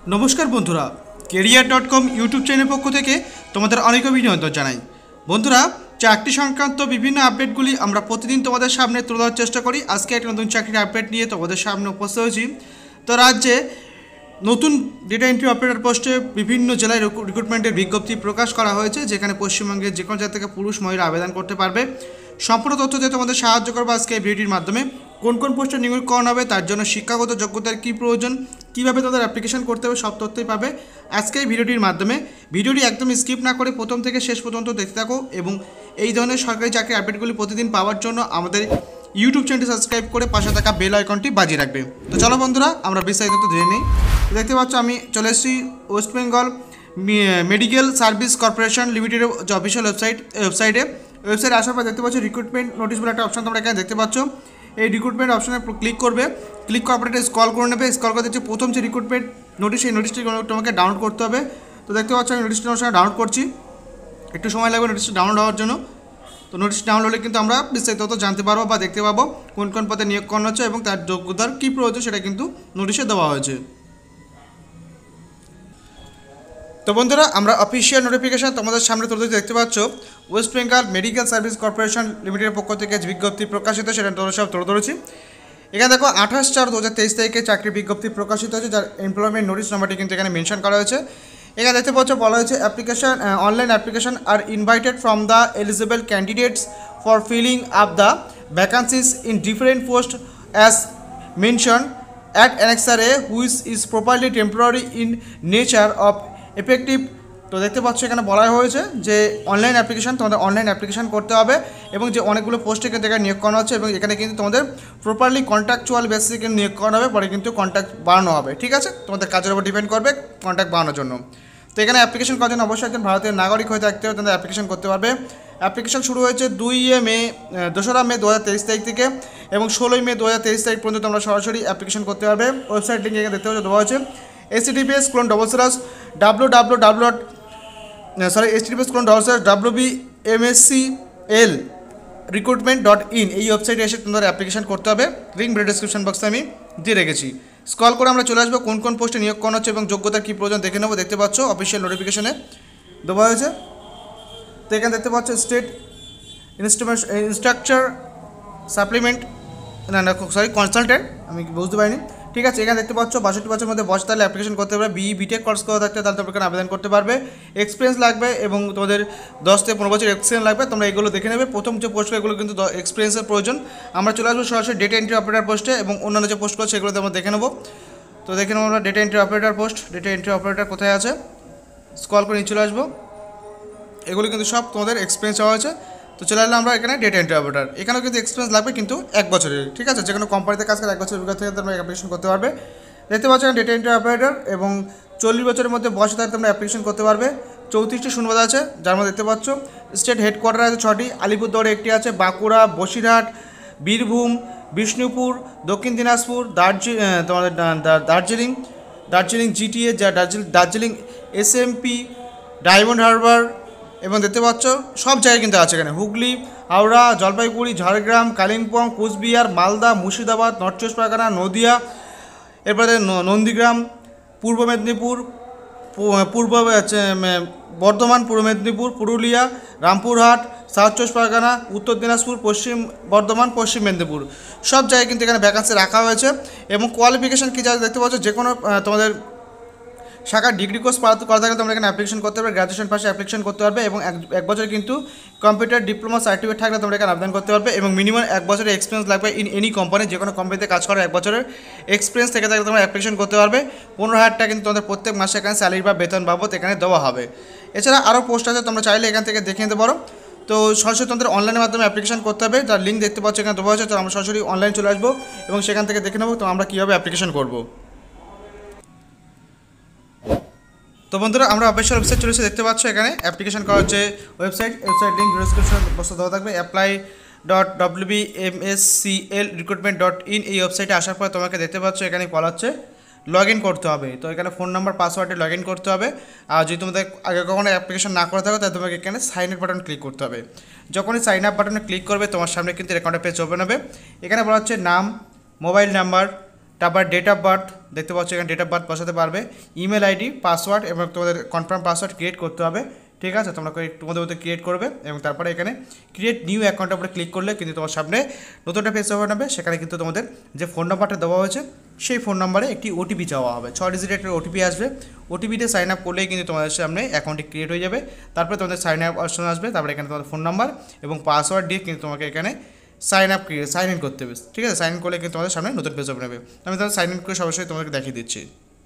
নমস্কার বন্ধুরা, career.com YouTube চ্যানেলের পক্ষ থেকে তোমাদের অনেক অভিনন্দন জানাই। বন্ধুরা, চাকরি সংক্রান্ত বিভিন্ন আপডেটগুলি আমরা প্রতিদিন তোমাদের সামনে তুলে ধরার চেষ্টা করি। আজকে একটা নতুন চাকরির আপডেট নিয়ে তোমাদের সামনে উপস্থিত হয়েছি। তো রাজ্যে নতুন ডেটা এন্ট্রি অপারেটর পোস্টে বিভিন্ন জেলায় রিক্রুটমেন্টের বিজ্ঞপ্তি প্রকাশ করা হয়েছে, যেখানে পশ্চিমবঙ্গের যে কোনো জায়গা থেকে পুরুষ মহিলা আবেদন করতে পারবে। সম্পূর্ণ তথ্য দিয়ে তোমাদের সাহায্য করবো আজকে এই ভিডিওটির মাধ্যমে। কোন কোন পোস্টে নিয়োগকরণ হবে, তার জন্য শিক্ষাগত যোগ্যতার কী প্রয়োজন, কীভাবে তাদের অ্যাপ্লিকেশন করতে হবে, সব তথ্যই পাবে আজকে এই ভিডিওটির মাধ্যমে। ভিডিওটি একদম স্কিপ না করে প্রথম থেকে শেষ পর্যন্ত দেখতে থাকো এবং এই ধরনের সরকারি চাকরির আপডেটগুলি প্রতিদিন পাওয়ার জন্য আমাদের ইউটিউব চ্যানেলটি সাবস্ক্রাইব করে পাশে থাকা বেল আইকনটি বাজিয়ে রাখবে। তো চলো বন্ধুরা, আমরা বিস্তারিত জেনে নিই। দেখতে পাচ্ছ আমি চলে এসেছি West Bengal medical service corporation লিমিটেডের যে অফিসিয়াল ওয়েবসাইটে আসার পর দেখতে পাচ্ছ রিক্রুটমেন্ট নোটিশ বলে একটা অপশন তোমরা এখানে দেখতে পাচ্ছ। এই রিক্রুটমেন্ট অপশনে ক্লিক করবে, ক্লিক করার পরে স্ক্রল করে নেবে। স্ক্রল করে দেখছি প্রথম যে রিক্রুটমেন্ট নোটিশ, এই নোটিশটি তোমাকে ডাউনলোড করতে হবে। তো দেখতে পাচ্ছ আমি নোটিশটি আমার সঙ্গে ডাউনলোড করছি, একটু সময় লাগবে নোটিশটি ডাউনলোড হওয়ার জন্য। তো নোটিশ ডাউনলোড হলে কিন্তু আমরা বিস্তারিত জানতে পারবো বা দেখতে পাবো কোন কোন পদে নিয়োগ করানো হচ্ছে এবং তার যোগ্যতার কী প্রয়োজন সেটা কিন্তু নোটিশে দেওয়া হয়েছে। তো বন্ধুরা, আমরা অফিসিয়াল নোটিফিকেশান তোমাদের সামনে তুলে দেখতে পাচ্ছ। West Bengal medical service corporation লিমিটেডের পক্ষ থেকে যে বিজ্ঞপ্তি প্রকাশিত সেটা তোমরা সব তুলে ধরেছি। এখানে দেখো 28/4/2023 তারিখে চাকরির বিজ্ঞপ্তি প্রকাশিত হয়েছে, যার এমপ্লয়মেন্ট নোটিশ নাম্বারটি কিন্তু এখানে মেনশন করা হয়েছে। এখানে দেখতে পাচ্ছ বলা হয়েছে application online application are invited from the eligible candidates for filling up the vacancies in different post as mention at annexure A which is properly temporary in nature of effective. তো দেখতে পাচ্ছ এখানে বলা হয়েছে যে অনলাইন অ্যাপ্লিকেশন, তোমাদের online application করতে হবে এবং যে অনেকগুলো পোস্টে কিন্তু এখানে নিয়োগ করানো হচ্ছে এবং এখানে কিন্তু তোমাদের প্রপারলি কন্ট্রাকচুয়াল বেসিসে কিন্তু নিয়োগ করানো হবে, পরে কিন্তু কন্ট্রাক্ট বাড়ানো হবে। ঠিক আছে, তোমাদের কাজের উপর ডিপেন্ড করবে কন্ট্রাক্ট বাড়ানোর জন্য। তো এখানে অ্যাপ্লিকেশন করার জন্য অবশ্যই একজন ভারতীয় নাগরিক হয়ে থাকতে হবে, তাদের অ্যাপ্লিকেশন করতে পারবে। অ্যাপ্লিকেশন শুরু হয়েছে 2 মে 2023 তারিখ থেকে এবং 16 মে 2023 তারিখ পর্যন্ত তোমরা সরাসরি অ্যাপ্লিকেশন করতে পারবে। ওয়েবসাইট লিঙ্ক এখানে দেখতে পাচ্ছ দেওয়া হয়েছে https://www.wbmscl recruitment.in এই ওয়েবসাইটে এসে তোমাদের অ্যাপ্লিকেশন করতে হবে। লিঙ্ক ভিডিও ডেসক্রিপশন বক্সে আমি দিয়ে রেখেছি। স্ক্রল করে আমরা চলে আসবো কোন কোন পোস্টে নিয়োগ করানো হচ্ছে এবং যোগ্যতার কী প্রয়োজন দেখে নেবো। দেখতে পাচ্ছ অফিসিয়াল নোটিফিকেশনে দেওয়া হয়েছে। তো এখানে দেখতে পাচ্ছ স্টেট ইনস্ট্রাকচার সাপ্লিমেন্ট কনসালটেন্ট, আমি বুঝতে পারিনি। ঠিক আছে, এখানে দেখতে পাচ্ছ 62 বছরের মধ্যে বয়স তাহলে অ্যাপ্লিকেশন করতে পারবে। বিটেক কোর্স করে থাকতে তাহলে তোমরা এখানে আবেদন করতে পারবে। এক্সপিরিয়েন্স লাগবে এবং তোমাদের 10 থেকে 15 বছর এক্সপিরিয়েন্স লাগবে, তোমরা এগুলো দেখে নেবে। প্রথম যে পোস্টগুলো এগুলো কিন্তু এক্সপিরিয়েন্সের প্রয়োজন। আমরা চলে আসবো সরাসরি ডেটা এন্ট্রি অপারেটর পোস্টে এবং অন্যান্য যে পোস্টগুলো সেগুলো আমরা দেখে নেবো। তো দেখে নেবো আমরা data entry operator post. Data entry operator কোথায় আছে, স্ক্রল করে নিয়ে চলে আসবো। এগুলো কিন্তু সব তোমাদের এক্সপিরিয়েন্স হওয়া হয়েছে। তো চলে এলাম আমরা এখানে ডেটা এন্ট্রি অপারেটর। এখানেও কিন্তু এক্সপিরিয়েন্স লাগবে কিন্তু 1 বছরের। ঠিক আছে, যে কোনো কোম্পানিতে কাজ করে 1 বছরের অভিজ্ঞতা থেকে তোমরা অ্যাপ্লিকেশন করতে পারবে। দেখতে পাচ্ছ ডেটা এন্ট্রি অপারেটর এবং 40 বছরের মধ্যে বয়স থাকলে তোমরা অ্যাপ্লিকেশন করতে পারবে। 34টি শূন্যপদ আছে, যার মধ্যে দেখতে পাচ্ছ স্টেট হেডকোয়ার্টার আছে 6টি, আলিপুরদুয়ারে 1টি আছে, বাঁকুড়া, বসিরহাট, বীরভূম, বিষ্ণুপুর, দক্ষিণ দিনাজপুর, দার্জিলিং জিটিএ, যা দার্জিলিং এসএমপি, ডায়মন্ড হারবার এবং দেখতে পাচ্ছ সব জায়গায় কিন্তু আছে এখানে। হুগলি, হাওড়া, জলপাইগুড়ি, ঝাড়গ্রাম, কালিম্পং, কোচবিহার, মালদা, মুর্শিদাবাদ, নর্থ চব্বিশ পরগনা, নদিয়া, এরপরে নন্দীগ্রাম, পূর্ব মেদিনীপুর, পূর্ব বর্ধমান, পূর্ব মেদিনীপুর, পুরুলিয়া, রামপুরহাট, সাউথ চব্বিশ পরগনা, উত্তর দিনাজপুর, পশ্চিম বর্ধমান, পশ্চিম মেদিনীপুর, সব জায়গায় কিন্তু এখানে ভ্যাকান্সি রাখা হয়েছে। এবং কোয়ালিফিকেশান কী যা দেখতে পাচ্ছ, যে কোনো তোমাদের শাখার ডিগ্রি কোর্স করা থাকলে তোমরা এখানে অ্যাপ্লিকেশন করতে পারবে। গ্র্যাজুয়েশন পাশে অ্যাপ্লিকেশন করতে পারবে এবং 1 বছর কিন্তু কম্পিউটার ডিপ্লোমা সার্টিফিকেট থাকলে তোমরা এখানে আবেদন করতে পারবে এবং মিনিমাম 1 বছরের এক্সপিরিয়েন্স লাগবে ইন এনি কোম্পানি। যে কোনো কোম্পানিতে কাজ করার 1 বছরের এক্সপিরিয়েন্স থেকে থাকলে তোমরা অ্যাপ্লিকেশন করতে পারবে। 15,000 টাকা কিন্তু তোমাদের প্রত্যেক মাসে এখানে স্যালারি বা বেতন বাবদ এখানে দেওয়া হবে। এছাড়া আরও পোস্ট আছে, তোমরা চাইলে এখান থেকে দেখে নিতে পারো। তো সরাসরি তোমাদের অনলাইনের মাধ্যমে অ্যাপ্লিকেশন করতে হবে, তার লিঙ্ক দেখতে পাচ্ছ এখানে দেওয়া হয়েছে। তো আমরা সরাসরি অনলাইন চলে আসবো এবং সেখান থেকে দেখে নেবো তো আমরা কীভাবে অ্যাপ্লিকেশন করবো। তো বন্ধুরা, আমরা অফিসিয়াল ওয়েবসাইট চলেছে, দেখতে পাচ্ছ এখানে অ্যাপ্লিকেশন করার যে ওয়েবসাইট লিঙ্ক ডিসক্রিপশন বক্সে দেওয়া থাকবে। apply.wbmscl recruitment.in এই ওয়েবসাইটে আসার পর তোমাকে দেখতে পাচ্ছ এখানে বলা হচ্ছে লগ ইন করতে হবে। তো এখানে ফোন নাম্বার পাসওয়ার্ডে লগ ইন করতে হবে। আর যদি তোমাদের আগে কখনো অ্যাপ্লিকেশন না করে থাকো তাহলে তোমাকে এখানে সাইন আপ বাটন ক্লিক করতে হবে। যখনই সাইন আপ বাটনে ক্লিক করবে তোমার সামনে কিন্তু অ্যাকাউন্টের পেজ ওপেন হবে। এখানে বলা হচ্ছে নাম, মোবাইল নাম্বার, তারপর ডেট অফ বার্থ দেখতে পাচ্ছ, এখানে ডেট অফ বার্থ বসাতে পারবে, ইমেল আইডি, পাসওয়ার্ড এবং তোমাদের কনফার্ম পাসওয়ার্ড ক্রিয়েট করতে হবে। ঠিক আছে, তোমরা তোমাদের মধ্যে ক্রিয়েট করবে এবং তারপরে এখানে ক্রিয়েট নিউ অ্যাকাউন্টের উপরে ক্লিক করলে কিন্তু তোমার সামনে নতুন একটা পেজ ওপেন হবে। সেখানে কিন্তু তোমাদের যে ফোন নাম্বারটা দেওয়া হয়েছে সেই ফোন নাম্বারে একটি ওটিপি চাওয়া হবে, 6 ডিজিটের একটা ওটিপি আসবে। ওটিপিতে সাইন আপ করলেই কিন্তু তোমাদের সামনে অ্যাকাউন্টটি ক্রিয়েট হয়ে যাবে। তারপরে তোমাদের সাইন আপ অপশন আসবে, তারপরে এখানে তোমাদের ফোন নাম্বার এবং পাসওয়ার্ড দিয়ে কিন্তু তোমাকে এখানে সাইন ইন করতে হবে। ঠিক আছে, সাইন ইন করলে কিন্তু তোমাদের সামনে নতুন পেজ ওপেন হবে। আমি তাহলে সাইন ইন করে সরাসরি তোমাদেরকে দেখিয়ে দিচ্ছি।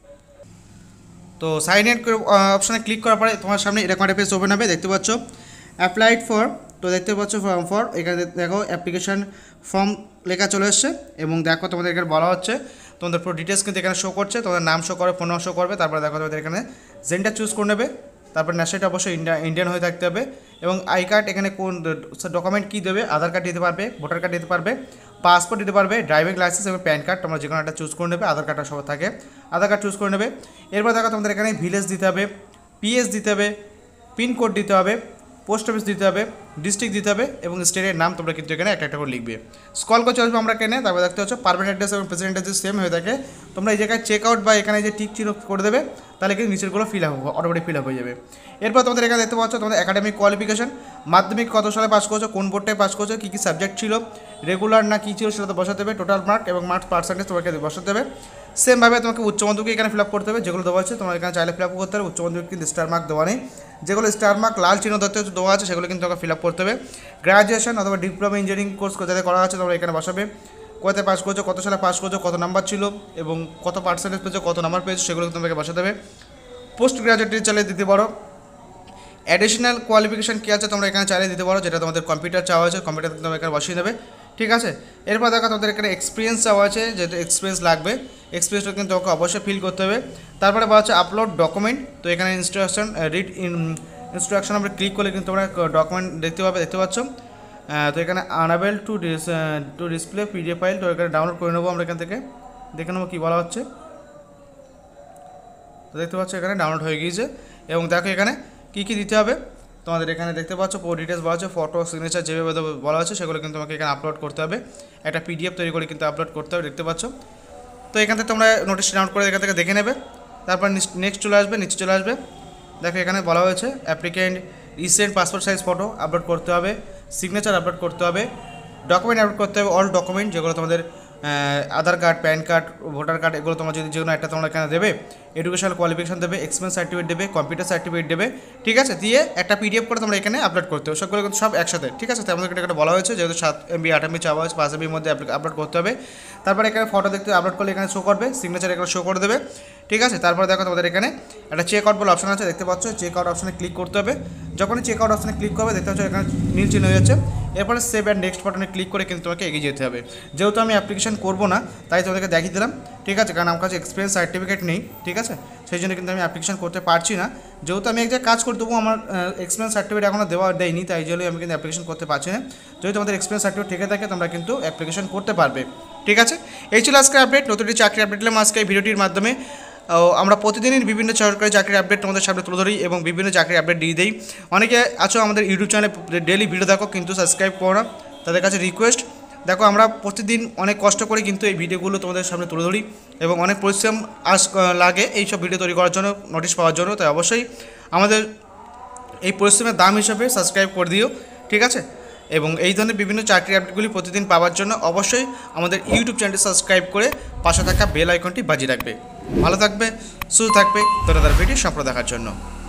তো সাইন ইন অপশানে ক্লিক করার পরে তোমার সামনে এরকম একটা পেজ ওপেন হবে, দেখতে পাচ্ছ অ্যাপ্লাইড ফর। তো দেখতে পাচ্ছ ফর্ম ফর, এখানে দেখো অ্যাপ্লিকেশন ফর্ম লেখা চলে এসছে এবং দেখো তোমাদের এখানে বলা হচ্ছে তোমাদের পুরো ডিটেলস কিন্তু এখানে শো করছে, তোমাদের নাম শো করবে, ফোন নাম্বার শো করবে। তারপরে দেখো তোমাদের এখানে জেন্ডার চুজ করে নেবে, তারপর ন্যাশনালিটি অবশ্যই ইন্ডিয়ান হয়ে থাকতে হবে এবং আই কার্ড এখানে কোন ডকুমেন্ট কী দেবে, আধার কার্ড দিতে পারবে, ভোটার কার্ড দিতে পারবে, পাসপোর্ট দিতে পারবে, ড্রাইভিং লাইসেন্স এবং প্যান কার্ড, তোমরা যে কোনো একটা চুজ করে নেবে। আধার কার্ডটা সব থাকে, আধার কার্ড চুজ করে নেবে। এরপর দেখো তোমাদের এখানে ভিলেজ দিতে হবে, পিএস দিতে হবে, পিনকোড দিতে হবে, পোস্ট অফিস দিতে হবে, ডিস্ট্রিক্ট দিতে হবে এবং স্টেটের নাম তোমরা কিন্তু এখানে একটা করে লিখবে। স্কল করে চলবে আমরা কেনে, তারপর দেখতে হচ্ছে পারমানেন্ট অ্যাড্রেস এবং প্রেজেন্ট অ্যাড্রেস সেম হয়ে থাকে। তোমরা এই জায়গায় চেক আউট বা এখানে যে টিক চিহ্ন করে দেবে, তাহলে কিন্তু নিচেরগুলো fill up automatic fill up হয়ে যাবে। এরপর তোমাদের এখানে দেখতে পাচ্ছ তোমাদের একাডেমিক কোয়ালিফিকেশন, মাধ্যমিক কত সালে পাস করছো, কোন বোর্ডটায় পাস করছো, কী কী সাবজেক্ট ছিল, রেগুলার না কী ছিল সেটা তো বসাতে হবে, টোটাল মার্ক এবং মার্কস পার্সেন্টেজ তোমাকে বসাতে হবে। সেমভাবে তোমাকে উচ্চ মাধ্যমিক এখানে ফিল আপ করতে হবে, যেগুলো দেওয়া আছে তোমরা এখানে চাইলে ফিল আপ করতে হবে। উচ্চ মাধ্যমিক কিন্তু স্টার মার্ক দেওয়া নেই, যেগুলো স্টার মার্ক লাল চিহ্ন দেওয়া আছে সেগুলো কিন্তু তোমাকে ফিল আপ করতে হবে। গ্র্যাজুয়েশন অথবা ডিপ্লোমা ইঞ্জিনিয়ারিং কোর্স যাতে করা আছে তোমরা এখানে বসাবে, কোথায় পাস করছো, কত সালে পাস করছো, কত নাম্বার ছিল এবং কত পার্সেন্টেজ পেয়েছো, কত নাম্বার পেয়েছো সেগুলো তোমাকে বসাতে হবে। পোস্ট গ্রাজুয়েট চালিয়ে দিতে পারো। অ্যাডিশনাল কোয়ালিফিকেশান কী আছে তোমরা এখানে চালিয়ে দিতে পারো, যেটা তোমাদের কম্পিউটার চাওয়া আছে, কম্পিউটার তোমরা এখানে বসিয়ে দেবে। ঠিক আছে, এরপর দেখো তোমাদের এখানে এক্সপিরিয়েন্স চাওয়া আছে, যেহেতু এক্সপিরিয়েন্স লাগবে, এক্সপিরিয়েন্সটা কিন্তু তোমাকে অবশ্যই ফিল করতে হবে। তারপরে বলা হচ্ছে আপলোড ডকুমেন্ট, তো এখানে ইনস্ট্রাকশন আমরা ক্লিক করলে কিন্তু তোমরা ডকুমেন্ট দেখতে পাচ্ছ। তো এখানে unable to display PDF file, তো এখানে ডাউনলোড করে নেবো আমরা এখান থেকে, দেখে নেবো কী বলা হচ্ছে। তো দেখতে পাচ্ছ এখানে ডাউনলোড হয়ে গিয়েছে এবং দেখো এখানে কী কী দিতে হবে তোমাদের এখানে দেখতে পাচ্ছ, পুরো ডিটেলস বলা আছে, ফটো সিগনেচার যেভাবে বলা আছে সেগুলো কিন্তু তোমাকে এখানে আপলোড করতে হবে, একটা পিডিএফ তৈরি করে কিন্তু আপলোড করতে হবে, দেখতে পাচ্ছ। তো এখান থেকে তোমরা নোটিশ ডাউনলোড করে এখান থেকে দেখে নেবে। তারপর নেক্সট চলে আসবে, নিচে চলে আসবে, দেখো এখানে বলা হয়েছে applicant recent passport size photo upload করতে হবে, সিগনেচার আপলোড করতে হবে, ডকুমেন্ট আপলোড করতে হবে, অল ডকুমেন্ট যেগুলো তোমাদের Aadhaar card, PAN card, voter card, এগুলো তোমার যদি যে কোনো একটা তোমরা এখানে দেবে, এডুকেশনাল কোয়ালিফিকেশন দেবে, এক্সপিরিয়েন্স সার্টিফিকেট দেবে, কম্পিউটার সার্টিফিকেট দেবে। ঠিক আছে, দিয়ে একটা পিডিএফ করে তোমরা এখানে আপলোড করতে হবে, সবগুলো কিন্তু সব একসাথে। ঠিক আছে, তেমন একটা বলা হয়েছে, যেহেতু 7 MB 8 MB চাওয়া হয়েছে, 5 MB মধ্যে আপলোড করতে হবে। তারপরে এখানে ফটো দেখতে আপলোড করলে এখানে শো করবে, সিগনেচার এখানে শো করে দেবে। ঠিক আছে, তারপরে দেখো তোমাদের এখানে একটা চেক আউট বলে অপশন আছে, দেখতে পাচ্ছ, চেক আউট অপশানে ক্লিক করতে হবে। যখনই চেক আউট অপশানে ক্লিক করবে দেখতে পাচ্ছ এখানে নীল চিহ্ন হয়ে যাচ্ছে। এরপরে সেভ অ্যান্ড নেক্সট বাটনে ক্লিক করে কিন্তু তোমাকে এগিয়ে যেতে হবে। যেহেতু আমি অ্যাপ্লিকেশন করবো না তাই তোমাদেরকে দেখিয়ে দিলাম। ঠিক আছে, কারণ আমার কাছে এক্সপিরিয়েন্স সার্টিফিকেট নেই। ঠিক আছে, সেই জন্য কিন্তু আমি অ্যাপ্লিকেশন করতে পারছি না। যেহেতু আমি এক জায়গায় কাজ করে দেবো, আমার এক্সপিরিয়েন্স সার্টিফিকেট এখনও দেয়নি, তাই জন্যই আমি কিন্তু অ্যাপ্লিকেশন করতে পারছি না। যদি তোমাদের এক্সপিরিয়েন্স সার্টিফিকেট থেকে থাকে তোমরা কিন্তু অ্যাপ্লিকেশন করতে পারবে। ঠিক আছে, এই ছিল আজকের আপডেট, নতুন চাকরি আপডেট দিলাম আজকে এই ভিডিওটির মাধ্যমে। আমরা প্রতিদিনই বিভিন্ন সরকারি চাকরির আপডেট তোমাদের সামনে তুলে ধরি এবং বিভিন্ন চাকরির আপডেট দিয়ে দিই। অনেকে আছো আমাদের ইউটিউব চ্যানেলে ডেলি ভিডিও দেখো কিন্তু সাবস্ক্রাইব করো না, তাদের কাছে রিকোয়েস্ট, দেখো আমরা প্রতিদিন অনেক কষ্ট করে কিন্তু এই ভিডিওগুলো তোমাদের সামনে তুলে ধরি এবং অনেক পরিশ্রম লাগে এই সব ভিডিও তৈরি করার জন্য, নোটিশ পাওয়ার জন্য। তাই অবশ্যই আমাদের এই পরিশ্রমের দাম হিসাবে সাবস্ক্রাইব করে দিও। ঠিক আছে, এবং এই ধরনের বিভিন্ন চাকরি আপডেটগুলি প্রতিদিন পাওয়ার জন্য অবশ্যই আমাদের ইউটিউব চ্যানেলটি সাবস্ক্রাইব করে পাশে থাকা বেল আইকনটি বাজিয়ে রাখবে। ভালো থাকবে, সুস্থ থাকবে, ধন্যবাদ ভিডিও সম্পূর্ণ দেখার জন্য।